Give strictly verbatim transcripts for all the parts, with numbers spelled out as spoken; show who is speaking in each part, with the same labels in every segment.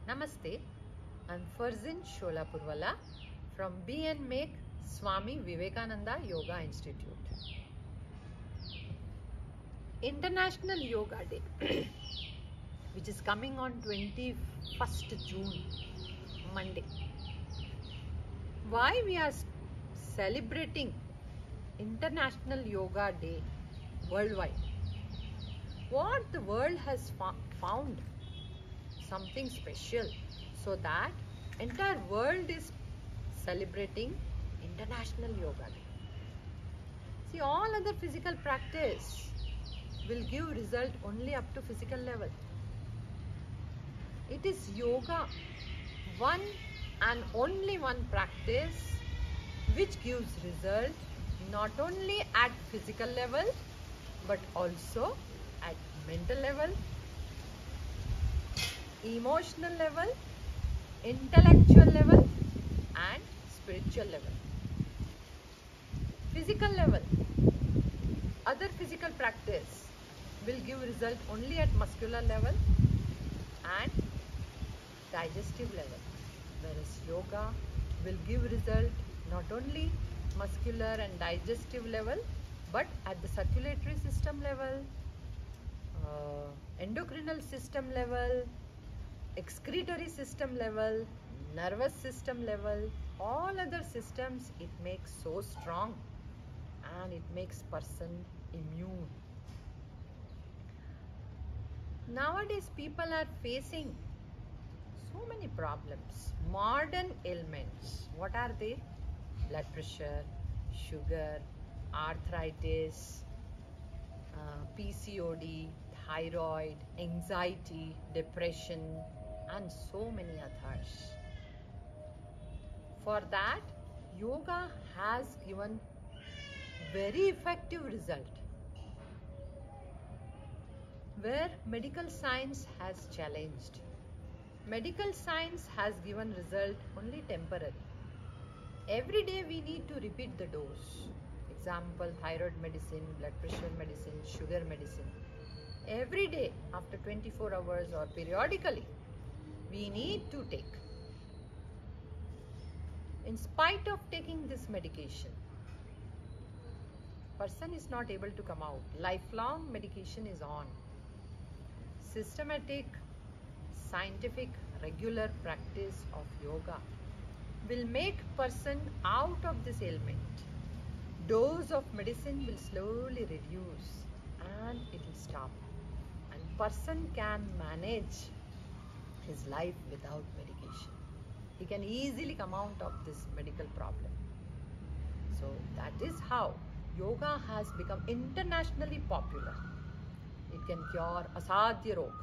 Speaker 1: Namaste, I'm Farzin Sholapurwala from Be and Make Swami Vivekananda Yoga Institute. International Yoga Day, which is coming on twenty-first June, Monday. Why we are celebrating International Yoga Day worldwide? What the world has found something special, so that entire world is celebrating International Yoga Day. See, all other physical practice will give result only up to physical level. It is yoga, one and only one practice which gives result not only at physical level but also at mental level, emotional level, intellectual level and spiritual level. Physical level, other physical practice will give result only at muscular level and digestive level, whereas yoga will give result not only muscular and digestive level but at the circulatory system level, uh, endocrinal system level, excretory system level, nervous system level, all other systems it makes so strong and it makes person immune. Nowadays people are facing so many problems, modern ailments. What are they? Blood pressure, sugar, arthritis, uh, P C O D, thyroid, anxiety, depression and so many others. For that, yoga has given very effective result, where medical science has challenged. Medical science has given result only temporary. Every day we need to repeat the dose. Example, thyroid medicine, blood pressure medicine, sugar medicine. Every day after twenty-four hours or periodically, we need to take. In spite of taking this medication, person is not able to come out. Lifelong medication is on. Systematic, scientific, regular practice of yoga will make person out of this ailment. Dose of medicine will slowly reduce and it will stop. And person can manage his life without medication. He can easily come out of this medical problem. So that is how yoga has become internationally popular. It can cure asadhya rog.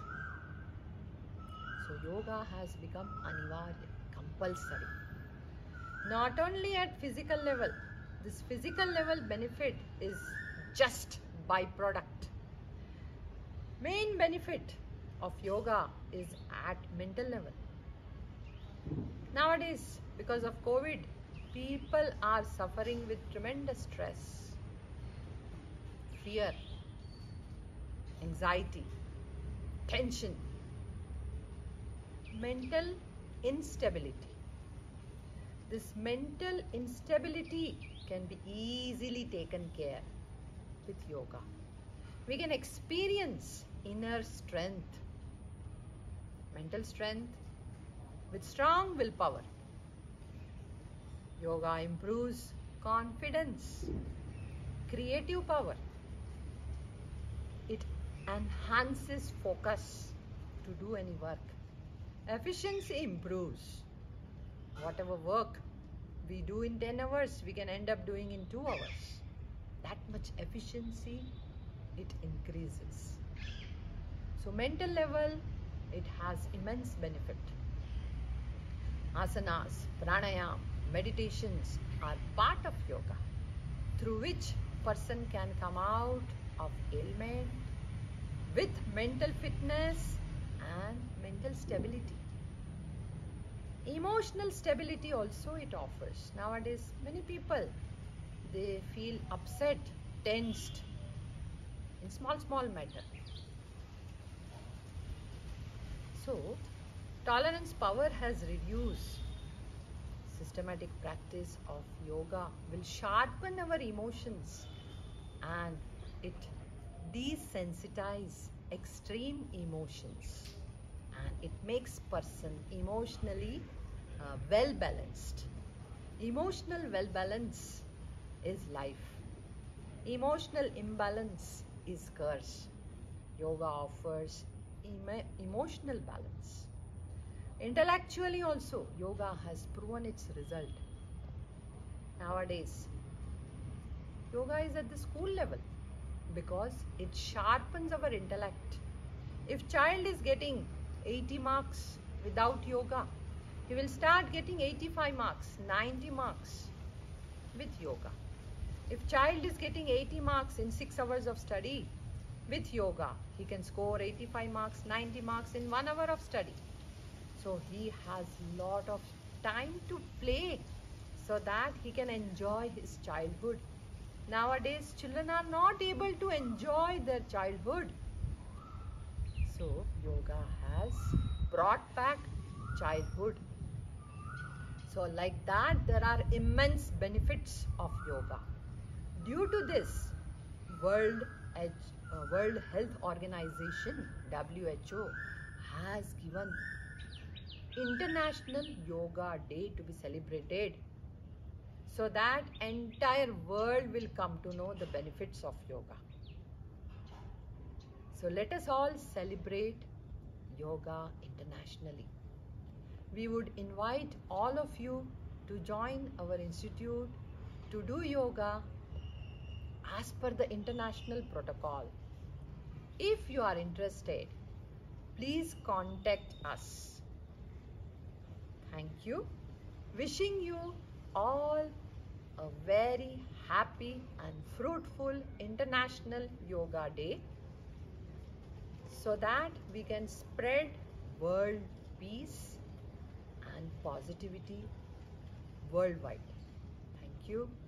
Speaker 1: So yoga has become anivarya, compulsory. Not only at physical level, this physical level benefit is just byproduct. Main benefit of yoga is at mental level. Nowadays, because of COVID, people are suffering with tremendous stress, fear, anxiety, tension, mental instability. This mental instability can be easily taken care with yoga. We can experience inner strength, mental strength with strong willpower. Yoga improves confidence, creative power. It enhances focus to do any work. Efficiency improves. Whatever work we do in ten hours, we can end up doing in two hours. That much efficiency, it increases. So mental level, it has immense benefit. Asanas, pranayam, meditations are part of yoga, through which person can come out of ailment with mental fitness and mental stability. Emotional stability also it offers. Nowadays, many people, they feel upset, tensed in small, small matter. So, tolerance power has reduced. Systematic practice of yoga will sharpen our emotions and it desensitize extreme emotions and it makes person emotionally uh, well balanced. Emotional well balance is life. Emotional imbalance is curse. Yoga offers emo emotional balance. Intellectually also, yoga has proven its result. Nowadays, yoga is at the school level because it sharpens our intellect. If child is getting eighty marks without yoga, he will start getting eighty-five marks, ninety marks with yoga. If child is getting eighty marks in six hours of study, with yoga, he can score eighty-five marks, ninety marks in one hour of study. So he has lot of time to play so that he can enjoy his childhood. Nowadays, children are not able to enjoy their childhood. So yoga has brought back childhood. So like that, there are immense benefits of yoga. Due to this, World, uh, World Health Organization, W H O, has given International Yoga Day to be celebrated so that entire world will come to know the benefits of yoga. So let us all celebrate yoga internationally. We would invite all of you to join our institute to do yoga as per the international protocol. If you are interested, please contact us. Thank you. Wishing you all a very happy and fruitful International Yoga Day so that we can spread world peace and positivity worldwide. Thank you.